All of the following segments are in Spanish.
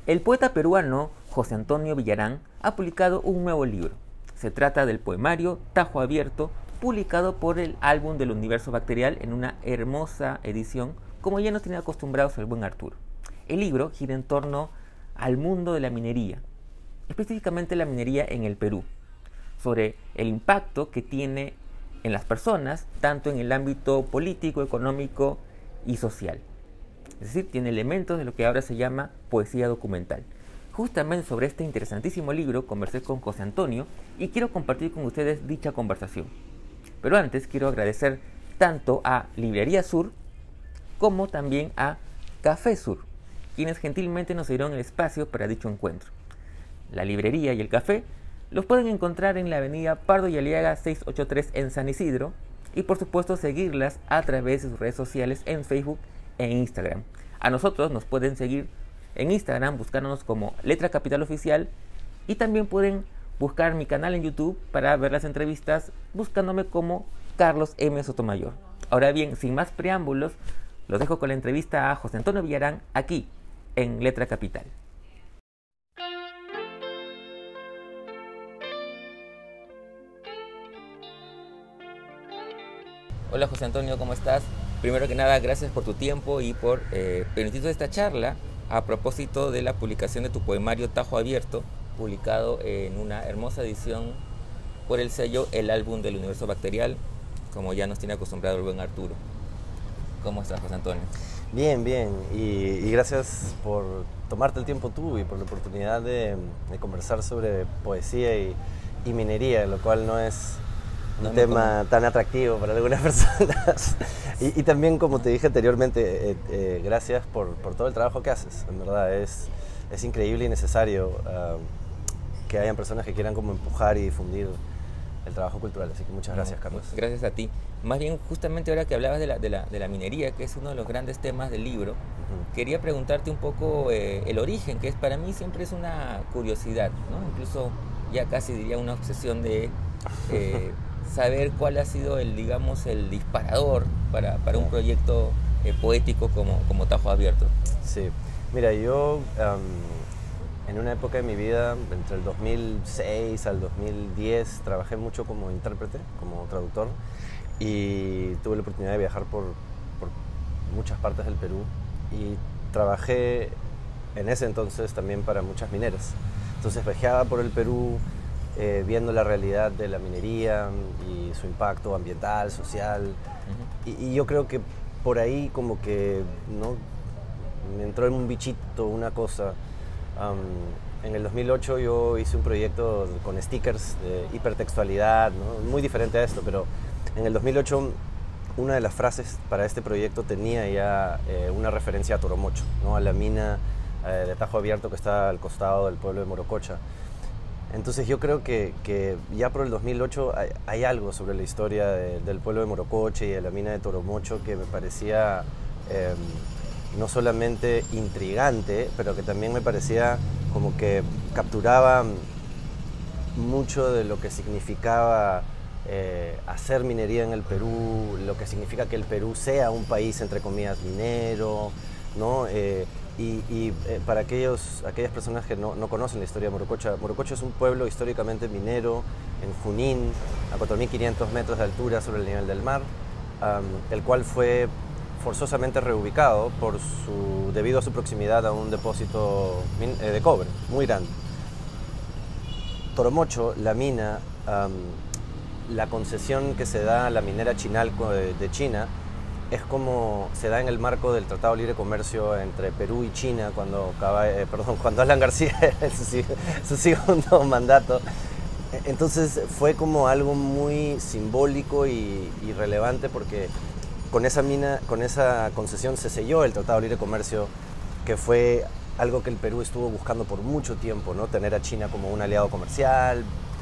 El poeta peruano José Antonio Villarán ha publicado un nuevo libro. Se trata del poemario Tajo Abierto, publicado por el Álbum del Universo Bacterial en una hermosa edición, como ya nos tiene acostumbrados el buen Arturo. El libro gira en torno al mundo de la minería, específicamente la minería en el Perú, sobre el impacto que tiene en las personas, tanto en el ámbito político, económico y social. Es decir, tiene elementos de lo que ahora se llama poesía documental. Justamente sobre este interesantísimo libro conversé con José Antonio y quiero compartir con ustedes dicha conversación. Pero antes quiero agradecer tanto a Librería Sur como también a Café Sur, quienes gentilmente nos dieron el espacio para dicho encuentro. La librería y el café los pueden encontrar en la avenida Pardo y Aliaga 683 en San Isidro y por supuesto seguirlas a través de sus redes sociales en Facebook e Instagram. A nosotros nos pueden seguir en Instagram buscándonos como Letra Capital Oficial y también pueden buscar mi canal en YouTube para ver las entrevistas buscándome como Carlos M. Sotomayor. Ahora bien, sin más preámbulos, los dejo con la entrevista a José Antonio Villarán aquí en Letra Capital. Hola José Antonio, ¿cómo estás? Primero que nada, gracias por tu tiempo y por permitirnos esta charla a propósito de la publicación de tu poemario Tajo Abierto, publicado en una hermosa edición por el sello El Álbum del Universo Bacterial, como ya nos tiene acostumbrado el buen Arturo. ¿Cómo estás, José Antonio? Bien, bien, y gracias por tomarte el tiempo tú y por la oportunidad de conversar sobre poesía y minería, lo cual no es un tema tan atractivo para algunas personas. Y también, como te dije anteriormente, gracias por todo el trabajo que haces. En verdad es increíble y necesario que hayan personas que quieran como empujar y difundir el trabajo cultural. Así que muchas gracias, Carlos. Gracias a ti. Más bien, justamente ahora que hablabas de la minería, que es uno de los grandes temas del libro, quería preguntarte un poco el origen, que es para mí siempre es una curiosidad, ¿no? Incluso ya casi diría una obsesión de saber cuál ha sido el disparador para un proyecto poético como Tajo Abierto. Sí, mira, yo en una época de mi vida, entre el 2006 al 2010, trabajé mucho como intérprete, como traductor, y tuve la oportunidad de viajar por muchas partes del Perú, y trabajé en ese entonces también para muchas mineras. Entonces viajaba por el Perú, viendo la realidad de la minería y su impacto ambiental, social. Y yo creo que por ahí como que ¿no? me entró en un bichito una cosa. En el 2008 yo hice un proyecto con stickers de hipertextualidad, ¿no? Muy diferente a esto, pero en el 2008 una de las frases para este proyecto tenía ya una referencia a Toromocho, ¿no? A la mina de Tajo Abierto que está al costado del pueblo de Morococha. Entonces yo creo que ya por el 2008 hay algo sobre la historia del pueblo de Morococha y de la mina de Toromocho que me parecía no solamente intrigante, pero que también me parecía como que capturaba mucho de lo que significaba hacer minería en el Perú, lo que significa que el Perú sea un país, entre comillas, minero, ¿no? Para aquellas personas que no conocen la historia de Morococha, Morococha es un pueblo históricamente minero en Junín, a 4.500 metros de altura sobre el nivel del mar, el cual fue forzosamente reubicado debido a su proximidad a un depósito de cobre muy grande. Toromocho, la mina, la concesión que se da a la minera Chinalco de China, es como se da en el marco del Tratado de Libre Comercio entre Perú y China cuando Alan García era su segundo mandato. Entonces fue como algo muy simbólico y relevante porque con esa concesión se selló el Tratado de Libre Comercio, que fue algo que el Perú estuvo buscando por mucho tiempo, ¿no? Tener a China como un aliado comercial.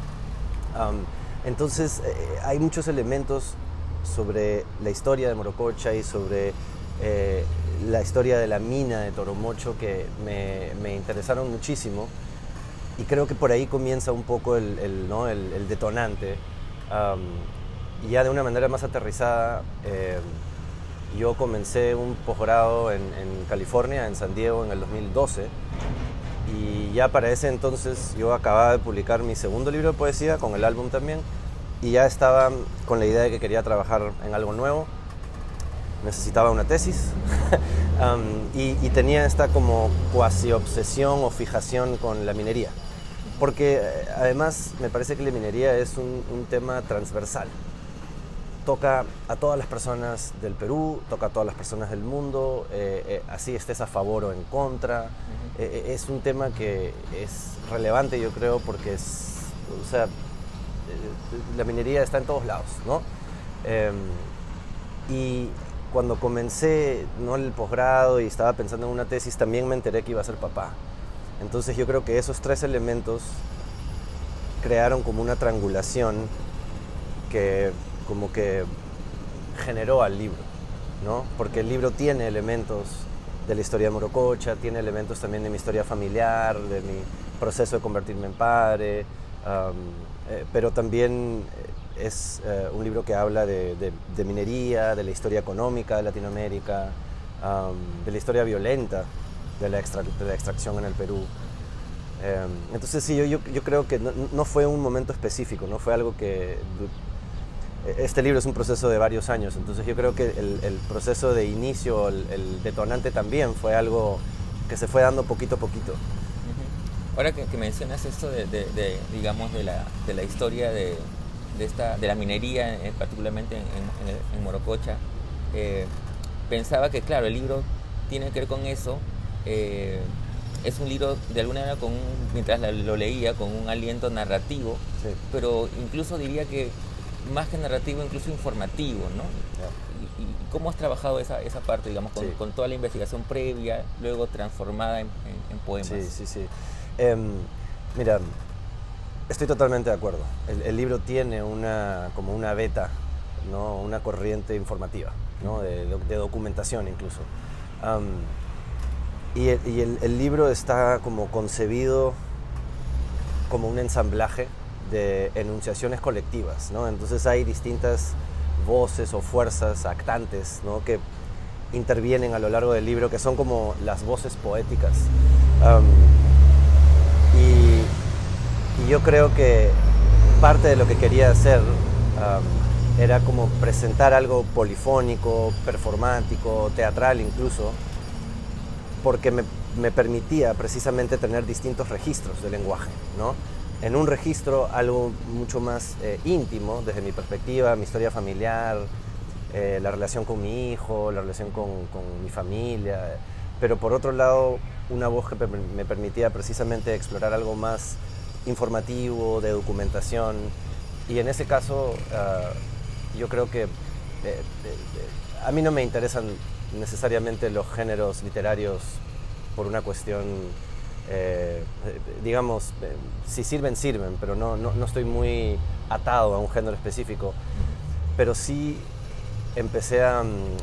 Entonces hay muchos elementos sobre la historia de Morococha y sobre la historia de la mina de Toromocho que me interesaron muchísimo, y creo que por ahí comienza un poco el detonante. Y ya de una manera más aterrizada, yo comencé un posgrado en California, en San Diego, en el 2012, Y ya para ese entonces yo acababa de publicar mi segundo libro de poesía, con el álbum también, y ya estaba con la idea de que quería trabajar en algo nuevo. Necesitaba una tesis y tenía esta como cuasi obsesión o fijación con la minería, porque además me parece que la minería es un tema transversal. Toca a todas las personas del Perú, toca a todas las personas del mundo, así estés a favor o en contra. Es un tema que es relevante, yo creo, porque o sea, la minería está en todos lados, ¿no? Y cuando comencé, ¿no?, el posgrado y estaba pensando en una tesis, también me enteré que iba a ser papá. Entonces yo creo que esos tres elementos crearon como una triangulación que como que generó al libro, ¿no? Porque el libro tiene elementos de la historia de Morococha, tiene elementos también de mi historia familiar, de mi proceso de convertirme en padre, pero también es un libro que habla de minería, de la historia económica de Latinoamérica, de la historia violenta de la extracción en el Perú. Entonces sí, yo creo que no fue un momento específico, no fue algo que... Este libro es un proceso de varios años, entonces yo creo que el proceso de inicio, el detonante también fue algo que se fue dando poquito a poquito. Ahora que mencionas esto digamos, de la historia de la minería, particularmente en Morococha, pensaba que, claro, el libro tiene que ver con eso. Es un libro, de alguna manera, mientras lo leía, con un aliento narrativo, sí, pero incluso diría que más que narrativo, incluso informativo, ¿no? Yeah. ¿Y cómo has trabajado esa parte, digamos, con toda la investigación previa, luego transformada en poemas? Sí. Mira, estoy totalmente de acuerdo. El libro tiene como una beta, ¿no?, una corriente informativa, ¿no?, de documentación incluso. Y el libro está como concebido como un ensamblaje de enunciaciones colectivas, ¿no? Entonces hay distintas voces o fuerzas actantes, ¿no?, que intervienen a lo largo del libro, que son como las voces poéticas. Y yo creo que parte de lo que quería hacer era como presentar algo polifónico, performático, teatral incluso, porque me permitía precisamente tener distintos registros de lenguaje, ¿no? En un registro algo mucho más íntimo, desde mi perspectiva, mi historia familiar, la relación con mi hijo, la relación con mi familia, pero por otro lado una voz que me permitía precisamente explorar algo más informativo, de documentación, y en ese caso yo creo que a mí no me interesan necesariamente los géneros literarios por una cuestión, digamos, si sirven, pero no estoy muy atado a un género específico, pero sí empecé a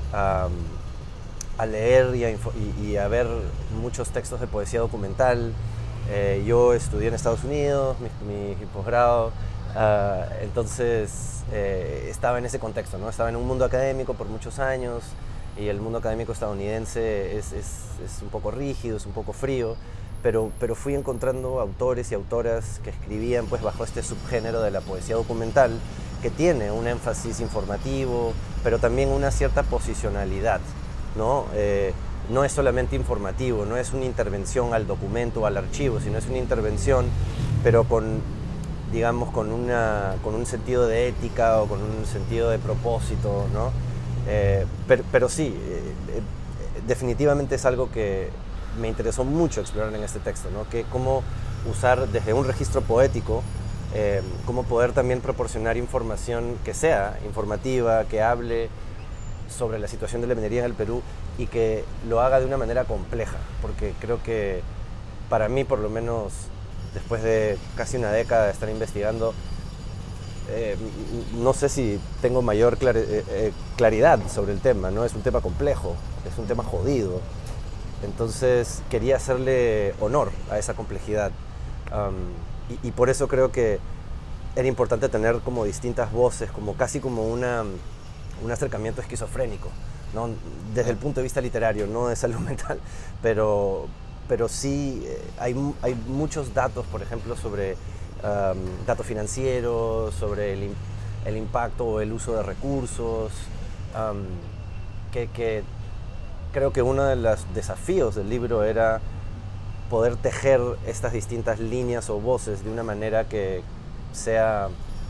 leer y a ver muchos textos de poesía documental. Yo estudié en Estados Unidos, mi posgrado, entonces estaba en ese contexto, ¿no? Estaba en un mundo académico por muchos años, y el mundo académico estadounidense es un poco rígido, es un poco frío, pero fui encontrando autores y autoras que escribían pues bajo este subgénero de la poesía documental, que tiene un énfasis informativo, pero también una cierta posicionalidad, ¿no? No es solamente informativo, no es una intervención al documento o al archivo, sino es una intervención, pero digamos, con un sentido de ética o con un sentido de propósito, ¿no? Pero sí, definitivamente es algo que me interesó mucho explorar en este texto, ¿no? Que cómo usar desde un registro poético, cómo poder también proporcionar información que sea informativa, que hable sobre la situación de la minería en el Perú y que lo haga de una manera compleja, porque creo que para mí, por lo menos después de casi una década de estar investigando, no sé si tengo mayor claridad sobre el tema, ¿no? Es un tema complejo, es un tema jodido, entonces quería hacerle honor a esa complejidad, y por eso creo que era importante tener como distintas voces, como casi como un acercamiento esquizofrénico, ¿no? Desde el punto de vista literario, no de salud mental, pero pero sí hay muchos datos, por ejemplo, sobre datos financieros, sobre el impacto o el uso de recursos, que creo que uno de los desafíos del libro era poder tejer estas distintas líneas o voces de una manera que sea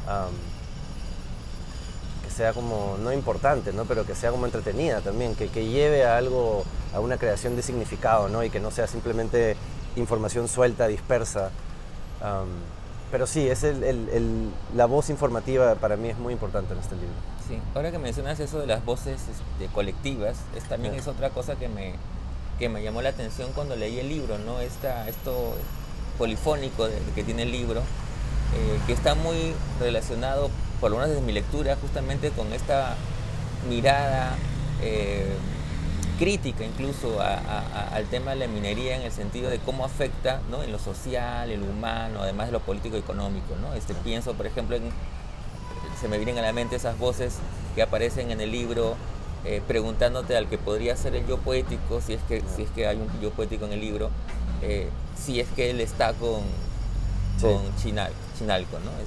como, no importante, ¿no? Pero que sea como entretenida también, que lleve a algo, a una creación de significado, ¿no? Y que no sea simplemente información suelta, dispersa. Pero sí, la voz informativa para mí es muy importante en este libro. Sí, ahora que mencionas eso de las voces colectivas, también es otra cosa que me llamó la atención cuando leí el libro, ¿no? Esto polifónico que tiene el libro, que está muy relacionado, por lo menos desde mi lectura, justamente con esta mirada crítica incluso al tema de la minería, en el sentido de cómo afecta, ¿no? En lo social, en lo humano, además de lo político y económico, ¿no? Pienso, por ejemplo, se me vienen a la mente esas voces que aparecen en el libro, preguntándote al que podría ser el yo poético, si es que hay un yo poético en el libro, si es que él está con Chinalco, ¿no?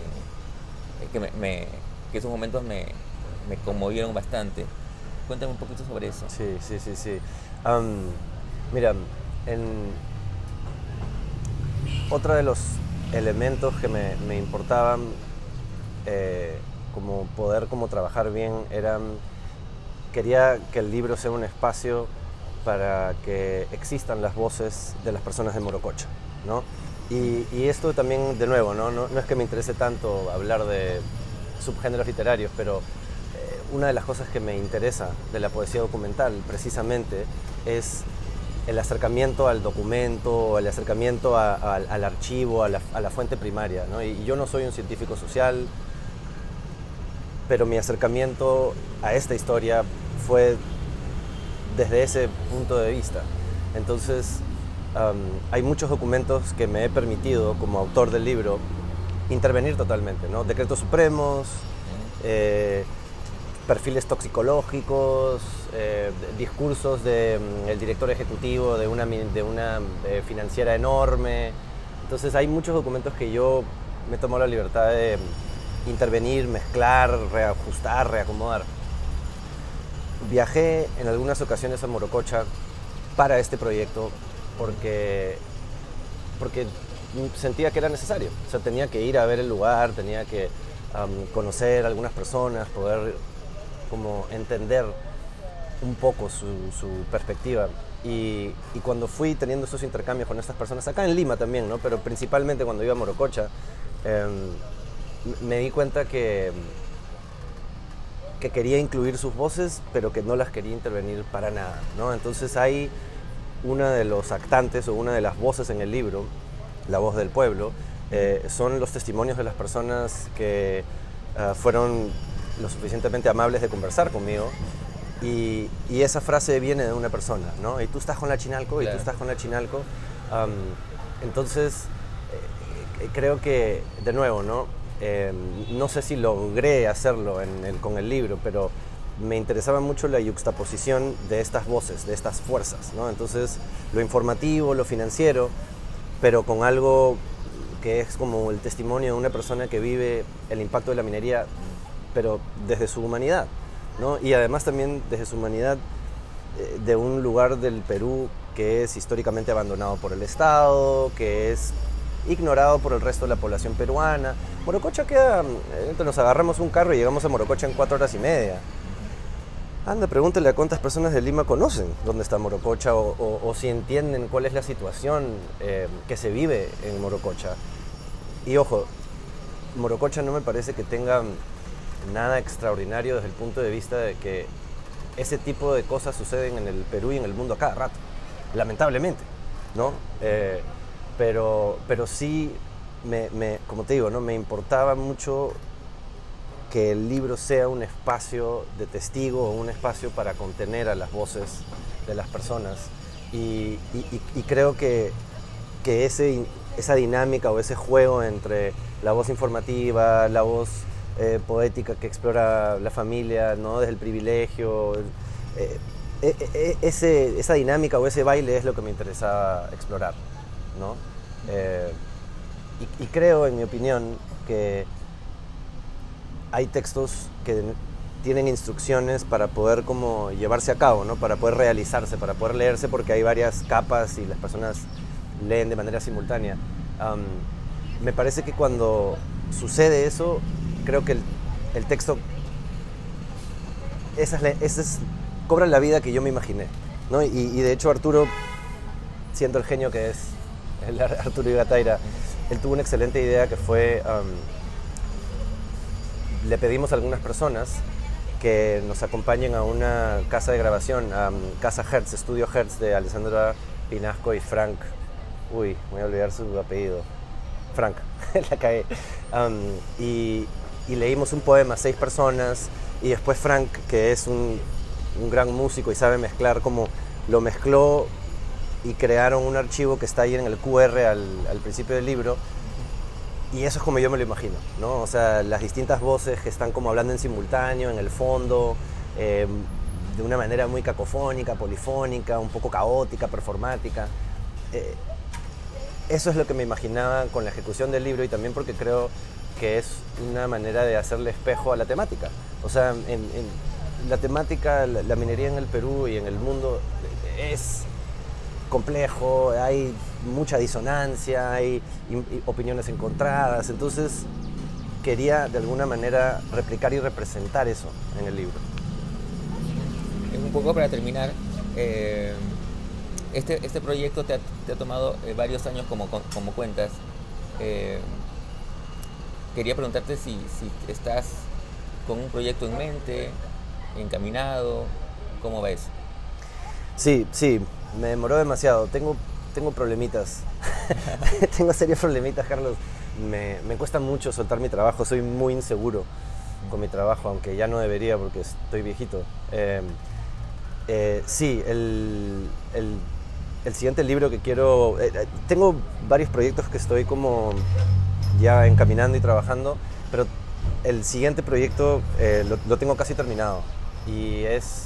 Que esos momentos me conmovieron bastante. Cuéntame un poquito sobre eso. Sí. Mira, otro de los elementos que me importaban como poder trabajar bien quería que el libro sea un espacio para que existan las voces de las personas de Morococha, ¿no? Y esto también, de nuevo, no es que me interese tanto hablar de subgéneros literarios, pero una de las cosas que me interesa de la poesía documental, precisamente, es el acercamiento al documento, el acercamiento al archivo, a la fuente primaria, ¿no? Y yo no soy un científico social, pero mi acercamiento a esta historia fue desde ese punto de vista. Entonces, hay muchos documentos que me he permitido, como autor del libro, intervenir totalmente, ¿no? Decretos supremos, perfiles toxicológicos, discursos del director ejecutivo de una financiera enorme. Entonces hay muchos documentos que yo me tomo la libertad de intervenir, mezclar, reajustar, reacomodar. Viajé en algunas ocasiones a Morococha para este proyecto porque sentía que era necesario. O sea, tenía que ir a ver el lugar, tenía que conocer a algunas personas, poder como entender un poco su perspectiva. Y cuando fui teniendo esos intercambios con estas personas, acá en Lima también, ¿no? Pero principalmente cuando iba a Morococha, me di cuenta que quería incluir sus voces, pero que no las quería intervenir para nada, ¿no? Entonces hay una de los actantes o una de las voces en el libro, la voz del pueblo, son los testimonios de las personas que fueron lo suficientemente amables de conversar conmigo, y esa frase viene de una persona, ¿no? Y tú estás con la Chinalco, claro. Y tú estás con la Chinalco. Entonces, creo que, de nuevo, ¿no? No sé si logré hacerlo con el libro, pero me interesaba mucho la yuxtaposición de estas voces, de estas fuerzas, ¿no? Entonces, lo informativo, lo financiero, pero con algo que es como el testimonio de una persona que vive el impacto de la minería, pero desde su humanidad, ¿no? Y además también desde su humanidad de un lugar del Perú que es históricamente abandonado por el Estado, que es ignorado por el resto de la población peruana. Morococha queda, nos agarramos un carro y llegamos a Morococha en 4 horas y media. Anda, pregúntale a cuántas personas de Lima conocen dónde está Morococha o si entienden cuál es la situación que se vive en Morococha. Y ojo, Morococha no me parece que tenga nada extraordinario desde el punto de vista de que ese tipo de cosas suceden en el Perú y en el mundo a cada rato, lamentablemente, ¿no? Pero sí, como te digo, ¿no? Me importaba mucho que el libro sea un espacio de testigo o un espacio para contener a las voces de las personas. Y creo que esa dinámica o ese juego entre la voz informativa, la voz poética que explora la familia, ¿no? Desde el privilegio, esa dinámica o ese baile es lo que me interesaba explorar, ¿no? Y creo, en mi opinión, que hay textos que tienen instrucciones para poder como llevarse a cabo, ¿no? Para poder realizarse, para poder leerse, porque hay varias capas y las personas leen de manera simultánea. Me parece que cuando sucede eso, creo que el texto cobra la vida que yo me imaginé, ¿no? Y de hecho Arturo, siendo el genio que es, el Arturo Igataira, él tuvo una excelente idea que fue, le pedimos a algunas personas que nos acompañen a una casa de grabación, Casa Hertz, Estudio Hertz de Alessandra Pinasco y Frank, uy, me voy a olvidar su apellido, Frank, la cagué, y leímos un poema, 6 personas, y después Frank, que es un gran músico y sabe mezclar, como lo mezcló y crearon un archivo que está ahí en el QR al principio del libro, y eso es como yo me lo imagino, ¿no? O sea, las distintas voces que están como hablando en simultáneo, en el fondo, de una manera muy cacofónica, polifónica, un poco caótica, performática. Eso es lo que me imaginaba con la ejecución del libro, y también porque creo que es una manera de hacerle espejo a la temática. O sea, en la temática, la minería en el Perú y en el mundo es complejo, hay mucha disonancia, hay opiniones encontradas, entonces quería de alguna manera replicar y representar eso en el libro. Un poco para terminar, este proyecto te ha tomado varios años como cuentas. Quería preguntarte si estás con un proyecto en mente, encaminado, ¿cómo va eso? Sí, me demoró demasiado, tengo problemitas, tengo serios problemitas, Carlos. Me cuesta mucho soltar mi trabajo, soy muy inseguro con mi trabajo, aunque ya no debería porque estoy viejito. Sí, el siguiente libro que quiero... tengo varios proyectos que estoy como ya encaminando y trabajando, pero el siguiente proyecto lo tengo casi terminado, y es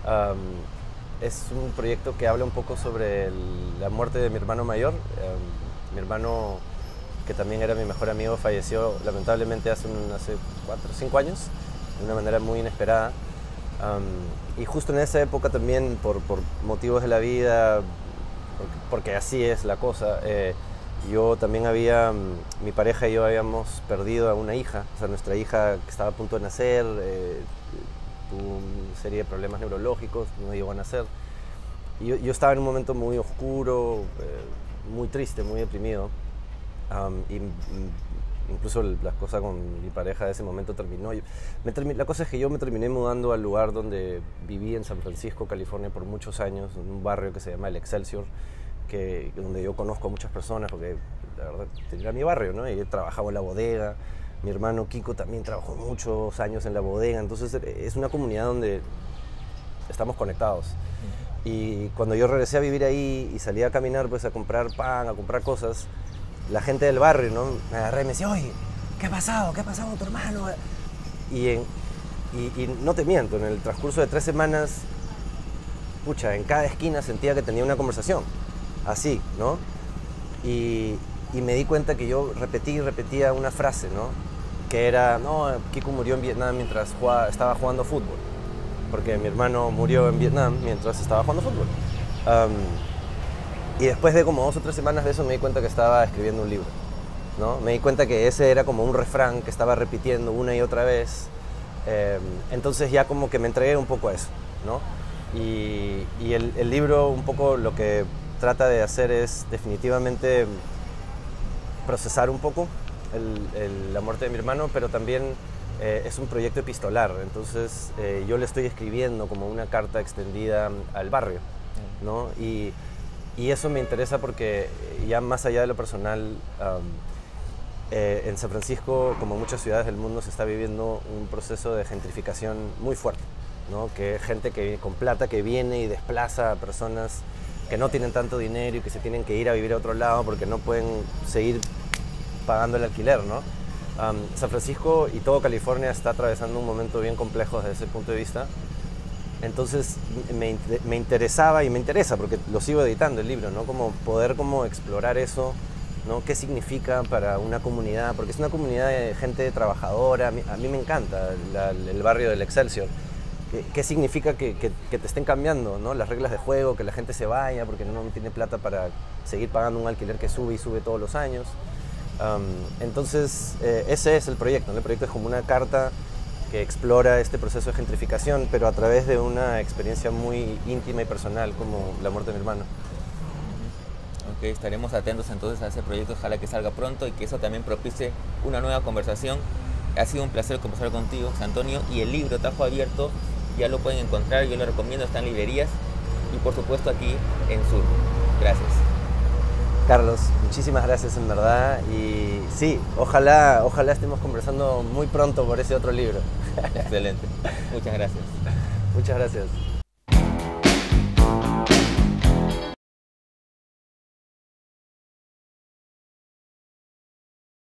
un proyecto que habla un poco sobre la muerte de mi hermano mayor. Mi hermano, que también era mi mejor amigo, falleció lamentablemente hace 4 o 5 años, de una manera muy inesperada. Y justo en esa época también, por motivos de la vida, porque así es la cosa, yo también mi pareja y yo habíamos perdido a una hija, o sea, nuestra hija que estaba a punto de nacer, tuvo una serie de problemas neurológicos, no llegó a nacer. Y yo estaba en un momento muy oscuro, muy triste, muy deprimido. Incluso la cosa con mi pareja de ese momento terminó. La cosa es que yo me terminé mudando al lugar donde viví en San Francisco, California, por muchos años, en un barrio que se llama El Excelsior, donde yo conozco a muchas personas, porque la verdad era mi barrio, ¿no? Y yo trabajaba en la bodega. Mi hermano Kiko también trabajó muchos años en la bodega, entonces es una comunidad donde estamos conectados. Y cuando yo regresé a vivir ahí y salí a caminar, pues a comprar pan, a comprar cosas, la gente del barrio, ¿no? Me agarré y me decía, oye, ¿qué ha pasado? ¿Qué ha pasado con tu hermano? Y no te miento, en el transcurso de 3 semanas, pucha, en cada esquina sentía que tenía una conversación, así, ¿no? Y me di cuenta que yo repetía una frase, ¿no? Que era, no, Kiko murió en Vietnam mientras estaba jugando fútbol, porque mi hermano murió en Vietnam mientras estaba jugando fútbol. Y después de como 2 o 3 semanas de eso me di cuenta que estaba escribiendo un libro, ¿no? Me di cuenta que ese era como un refrán que estaba repitiendo una y otra vez. Entonces ya como que me entregué un poco a eso, ¿no? Y el libro un poco lo que trata de hacer es definitivamente procesar un poco la muerte de mi hermano, pero también es un proyecto epistolar, entonces yo le estoy escribiendo como una carta extendida al barrio, ¿no? Y eso me interesa porque ya más allá de lo personal, en San Francisco, como muchas ciudades del mundo, se está viviendo un proceso de gentrificación muy fuerte, ¿no? Que gente con plata que viene y desplaza a personas que no tienen tanto dinero y que se tienen que ir a vivir a otro lado porque no pueden seguir pagando el alquiler, ¿no? San Francisco y todo California está atravesando un momento bien complejo desde ese punto de vista, Entonces me interesaba y me interesa, porque lo sigo editando el libro, ¿no? Como poder como explorar eso, ¿no? ¿Qué significa para una comunidad? Porque es una comunidad de gente trabajadora, a mí me encanta el barrio del Excelsior. ¿Qué significa que te estén cambiando, ¿no? Las reglas de juego, que la gente se vaya porque no tiene plata para seguir pagando un alquiler que sube y sube todos los años? Entonces, ese es el proyecto, ¿no? El proyecto es como una carta que explora este proceso de gentrificación, pero a través de una experiencia muy íntima y personal, como la muerte de mi hermano. Ok, estaremos atentos entonces a ese proyecto, ojalá que salga pronto y que eso también propicie una nueva conversación. Ha sido un placer conversar contigo, José Antonio, y el libro Tajo Abierto ya lo pueden encontrar, yo lo recomiendo, está en librerías y por supuesto aquí en Sur. Gracias. Carlos, muchísimas gracias en verdad, y sí, ojalá estemos conversando muy pronto por ese otro libro. Excelente, muchas gracias. Muchas gracias.